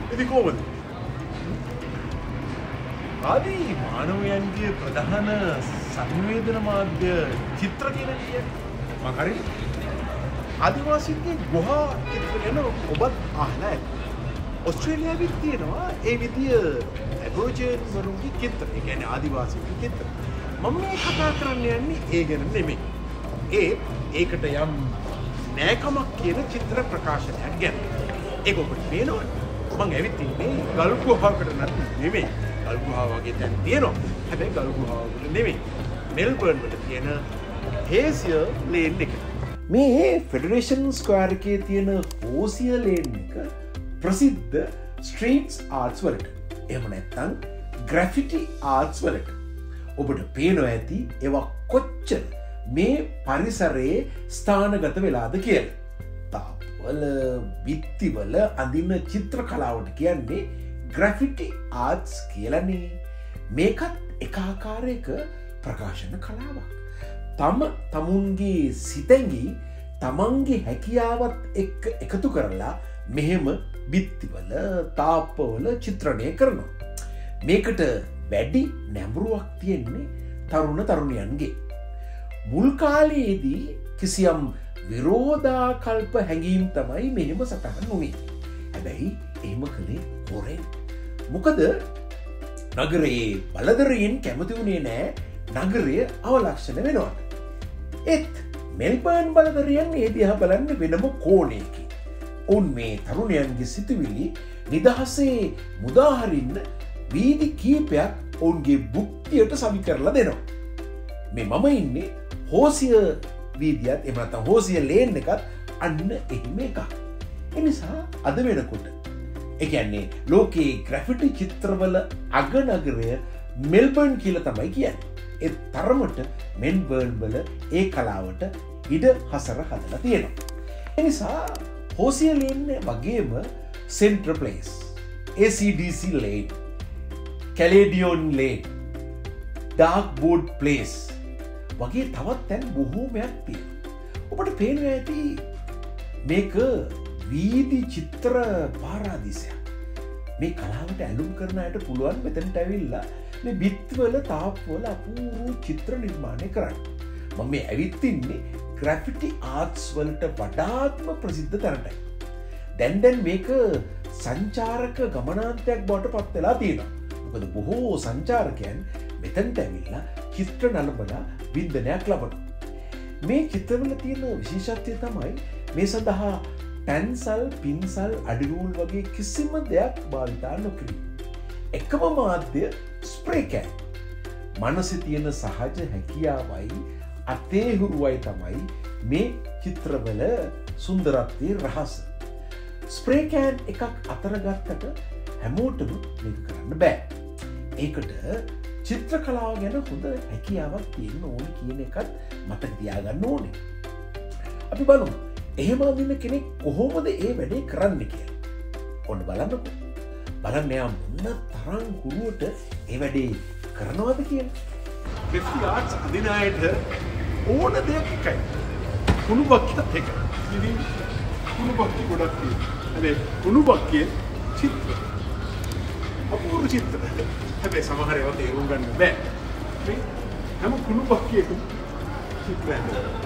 ඉතින් කොහොමද? ආදී මානවයන්ගේ ප්‍රධාන සංවේදන මාධ්‍ය චිත්‍ර කියන එක මම හරි ආදිවාසීන්ගේ ගුහා චිත්‍ර ගැන ඔබත් අහලා ඇති. ඔස්ට්‍රේලියාවේ තියෙනවා ඒ විදිය ඇබෝරිජින් වරුන්ගේ චිත්‍ර. ඒ කියන්නේ ආදිවාසීන්ගේ චිත්‍ර. මම මේ කතා කරන්න යන්නේ ඒ ගැන නෙමෙයි. ඒකට යම් නෑකමක් කියන චිත්‍ර ප්‍රකාශනයක් ගැන. ඒක ඔබට පේනවද? මම ඇවිත් ඉන්නේ ගල් ගුහාවකට නෙමෙයි. ගල් ගුහාව වගේ තැන් තියෙනවා. හැබැයි ගල් ගුහාවකට නෙමෙයි. මෙල්බර්න් වල තියෙන හේසියර් ලේන් එක. මේ ෆෙඩරේෂන් ස්ක්වයර් එකේ තියෙන හෝසියර් ලේන් එක ප්‍රසිද්ධ ස්ට්‍රීට්ස් ආර්ට්ස් වලට. එහෙම නැත්නම් ග්‍රැෆිටි ආර්ට්ස් වලට. ඔබට පේනවා ඇති ඒවා කොච්චර මේ පරිසරයේ ස්ථානගත වෙලාද කියලා. තාප්වල බිත්තිවල අඳින චිත්‍ර කලාවට කියන්නේ ග්‍රැෆිටි ආර්ට්ස් කියලානේ. මේකත් එක ආකාරයක ප්‍රකාශන කලාවක්. තමුන්ගේ සිතැඟි තමන්ගේ හැකියාවත් එක්ක එකතු කරලා මෙහෙම බිත්තිවල තාප්පවල චිත්‍රණය කරනවා. මේකට වැඩි නැඹුරුවක් තියෙන්නේ තරුණ තරුණියන්ගේ. මුල් කාලයේදී කිසියම් විරෝධාකල්ප හැඟීම් තමයි මෙහෙම සටහන් වුණේ. හැබැයි එහෙම කළේ හොරෙන්. මොකද නගරයේ බලදරයෙන් කැමති වුණේ නෑ නගරය අවලක්ෂණ වෙනවා. ඒත් මෙල්බර්න් බලදරයන් ඒ දිහා බලන්න වෙනම කෝණයකින්. ඔවුන් මේ තරුණයන්ගේ සිතුවිලි නිදහසේ මුදාහරින්න වීදි කීපයක් ඔවුන්ගේ බුක්තියට සවි කරලා දෙනවා. මේ මම ඉන්නේ හෝසිය වීදියත් එම නැත්නම් හෝසිය ලේන් එකත් අන්න එහෙම එකක්. ඒ නිසා අද වෙනකොට ඒ කියන්නේ ලෝකේ ග්‍රැෆිටි චිත්‍රවල අගනගරය මෙල්බර්න් කියලා තමයි කියන්නේ. ඒ තරමට මෙල්බර්න් වල ඒ කලාවට ඉඩ හසර හදලා තියෙනවා. ඒ නිසා හෝසිය ලේන් වගේම central place, ACDC lane, Caledonian lane, dark wood place වගේ තවත් තැන් බොහෝමයක් තියෙනවා. ඔබට පේනවා ඇති මේක වීදි චිත්‍ර පාරාදීසයක්. මේ කලාවට ඇලුම් කරන අයට පුළුවන් මෙතනට ඇවිල්ලා මේ බිත්තිවල තාප්පවල අපූර්ව චිත්‍ර නිර්මාණය කරන්න. මම මේ ඇවිත් ඉන්නේ ග්‍රැෆිටි ආර්ට්ස් වලට වඩාත්ම ප්‍රසිද්ධ තැනටයි. දැන් මේක සංචාරක ගමනාන්තයක් බවට පත් වෙලා තියෙනවා. මොකද බොහෝ සංචාරකයන් මෙතනට ඇවිල්ලා චිත්‍ර නලබලා වින්දනයක් ලබනවා. මේ චිත්‍රවල තියෙන විශේෂත්වය තමයි මේ සඳහා පැන්සල්, පින්සල්, අඩිරූල් වගේ කිසිම දෙයක් භාවිතා නොකිරීම. එකම මාධ්‍ය ස්ප්‍රේ කෑන්. මනසේ තියෙන සහජ හැකියාවයි අතේහුරුවයි තමයි මේ චිත්‍රවල සුන්දරත්වයේ රහස. ස්ප්‍රේ කෑන් එකක් අතර ගත්තට හැමෝටම මේක කරන්න බෑ. ඒකට චිත්‍ර කලාව ගැන හොඳ හැකියාවක් තියෙන්න ඕනේ කියන එකත් මතක තියාගන්න ඕනේ. අපි බලමු එහෙම අඳින කෙනෙක් කොහොමද ඒ වැඩේ කරන්න කියලා. ඔන්න බලන්නකෝ. බලන්න යා මොන තරම් හුරුවට ඒ වැඩේ කරනවද කියලා. ග්‍රැෆිටි ආර්ට්ස් අඳින අයට ඕන දෙයක් එකයි. කුණු බක්කියත් එකයි. ඉතින් කුණු බක්කිය ගොඩක් තියෙනවා. හැබැයි කුණු බක්කිය චිත්‍ර අපූර්ව චිත්‍ර. හැබැයි සමහර ඒවා තේරුම් ගන්න බෑ. මේ හැම කුණු බක්කියකම චිත්‍රයක්.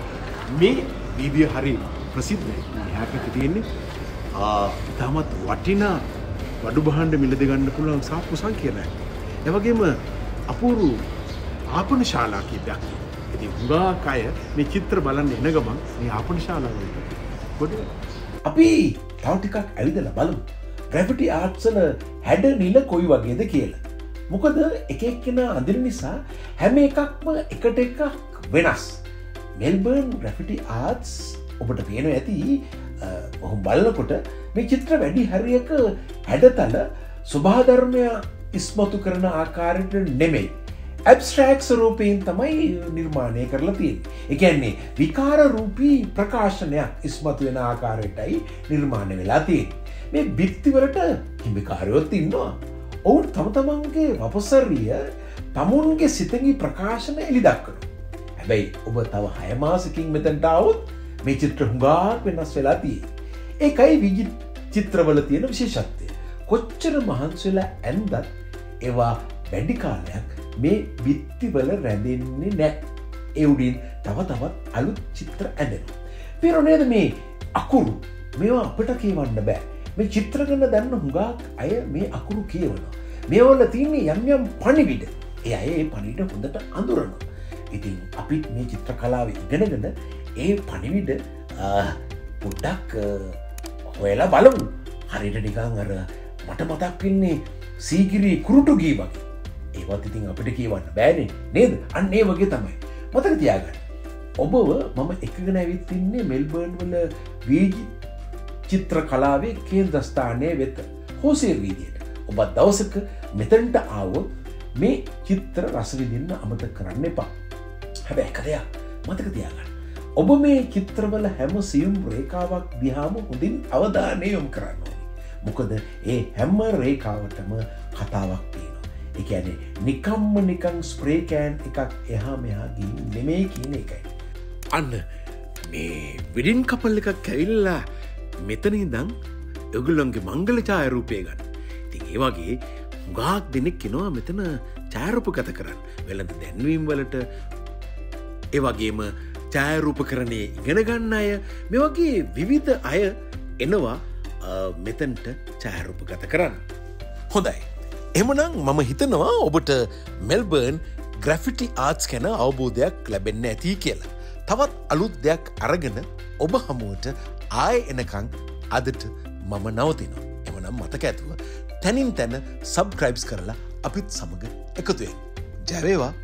මේ වීඩියෝ හරිය ප්‍රසිද්ධයි. එහා පැත්තේ තියෙන්නේ ඉතාමත් වටිනා වඩු භාණ්ඩ මිලද ගන්න පුළුවන් සාප්පු සංකීර්ණයක්. ඒ වගේම අපූර්ව ආපන ශාලා කීපයක්. ඉතින් හුඟක් අය මේ චිත්‍ර බලන්න එන ගමන් මේ ආපන ශාලා වලට පොඩි අපි තව ටිකක් ඇවිදලා බලමු. ග්‍රැෆිටි ආර්ට්ස් වල හැඩ නිල කොයි වගේද කියලා. මොකද එක එක්කෙනා අඳින නිසා හැම එකක්ම එකට එකක් වෙනස්. මෙල්බර්න් ග්‍රැෆිටි ආර්ට්ස් ඔබට පේනවා ඇති ඔහොම බලනකොට මේ චිත්‍ර වැඩි හරියක හැඩතල ස්වභාවධර්මය ඉස්මතු කරන ආකාරයට නෙමෙයි. ඇබ්ස්ට්‍රැක්ට් ස්වරූපයෙන් තමයි නිර්මාණය කරලා තියෙන්නේ. ඒ කියන්නේ විකාර රූපී ප්‍රකාශනයක් ඉස්මතු වෙන ආකාරයටයි නිර්මාණය වෙලා තියෙන්නේ. මේ බිත්තිවලට හිමිකාරයොත් ඉන්නවා. ඔවුන් තම තමන්ගේ වපසරිය තමුන්ගේ සිතඟි ප්‍රකාශන එළි දක්වනවා. හැබැයි ඔබ තව 6 මාසකින් මෙතනට આવොත් මේ චිත්‍ර හුඟක් වෙනස් වෙලා තියෙන්නේ. ඒකයි චිත්‍රවල තියෙන විශේෂත්වය. කොච්චර මහන්සිලා ඇන්දත් ඒවා වැඩි කාලයක් මේ බිත්තිවල රැඳෙන්නේ නෑ. ඒ උඩින් තව තවත් අලුත් චිත්‍ර ඇඳෙනවා. පේරොනේද මේ අකුරු මේවා අපිට කියවන්න බෑ. මේ චිත්‍ර ගැන දන්න හුඟක් අය මේ අකුරු කියවනවා. මේවල තියෙන්නේ යම් යම් පණිවිඩ. ඒ අය ඒ පණිවිඩ හොඳට අඳුරනවා. ඉතින් අපිත් මේ චිත්‍ර කලාව ඉගෙනගෙන ඒ පණිවිඩ පොඩ්ඩක් හොයලා බලමු. හරියට නිකන් අර මට මතක් වෙන්නේ සීගිරි කුරුටු ගී වගේ. ඒවත් ඉතින් අපිට කියවන්න බෑනේ නේද? අන්න ඒ වගේ තමයි. මතක තියාගන්න. ඔබව මම එකගෙන ඇවිත් ඉන්නේ මෙල්බර්න් වල වීජි චිත්‍ර කලාවේ කේන්ද්‍රස්ථානයේ වෙත හෝසේර් වීදියට. ඔබ දවසක මෙතනට ආවොත් මේ චිත්‍ර රස විඳින්න අමතක කරන්න එපා. හැබැයි එක දෙයක් මතක තියාගන්න. ඔබ මේ චිත්‍රවල හැම සියුම් රේඛාවක් දිහාම හොඳින් අවධානය යොමු කරන්න ඕනේ. මොකද ඒ හැම රේඛාවටම කතාවක් තියෙනවා. ඒ කියන්නේ නිකන් ස්ප්‍රේ කෑන් එකක් එහා මෙහා ගිහින් නෙමෙයි කියන එකයි. අන්න මේ විඩින් කපල් එකක් ඇවිල්ලා මෙතන ඉඳන් ඔයගොල්ලන්ගේ මංගල ඡායාරූපය ගන්න. ඉතින් ඒ වගේ හුඟක් දෙනෙක් එනවා මෙතන ඡායාරූපගත කරන්න. වෙළඳ දැන්වීම් වලට ඒ වගේම ඡායාරූපකරණය ඉගෙන ගන්න අය මේ වගේ විවිධ අය එනවා මෙතනට ඡායාරූපගත කරන්න. හොඳයි. එහෙමනම් මම හිතනවා ඔබට මෙල්බර්න් ග්‍රැෆිටි ආර්ට්ස් ගැන අවබෝධයක් ලැබෙන්න ඇති කියලා. තවත් අලුත් දෙයක් අරගෙන ඔබ හමුවට ආය එනකං අදට මම නවතිනවා. එමනම් මතක ඇතුව තැනින් තැන සබ්ස්ක්‍රයිබ්ස් කරලා අපිත් සමග එකතුවෙන්. ජය වේවා.